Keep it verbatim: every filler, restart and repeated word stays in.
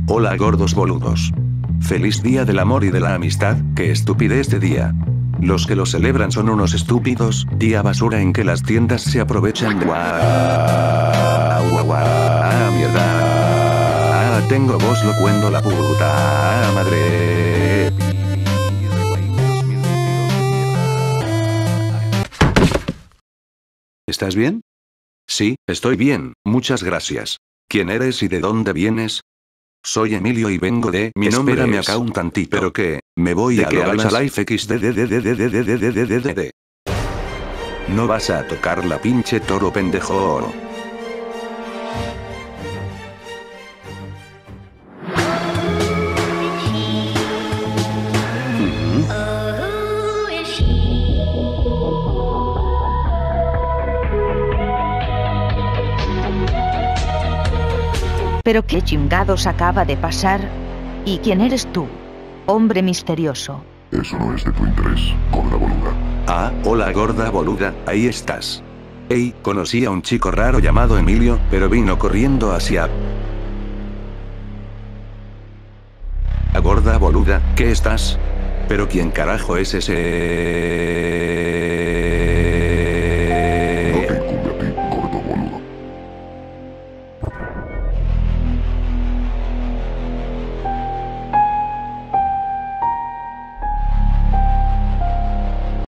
Hola gordos boludos. Feliz día del amor y de la amistad, qué estupidez de día. Los que lo celebran son unos estúpidos, día basura en que las tiendas se aprovechan de... ¡Guau, guau, guau! ¡Ah, mierda! ¡Ah, tengo voz locuendo la puta madre! ¿Estás bien? Sí, estoy bien, muchas gracias. ¿Quién eres y de dónde vienes? Soy Emilio y vengo de... Mi nombre Espérame es... acá un tantito. ¿Pero qué? Me voy ¿De a qué hablas? Life X D D D D D D D D D D D D. No vas a tocar la pinche toro pendejo. ¿Pero qué chingados acaba de pasar? ¿Y quién eres tú? Hombre misterioso. Eso no es de tu interés, gorda boluda. Ah, hola gorda boluda, ahí estás. Ey, conocí a un chico raro llamado Emilio, pero vino corriendo hacia... La gorda boluda, ¿qué estás? ¿Pero quién carajo es ese?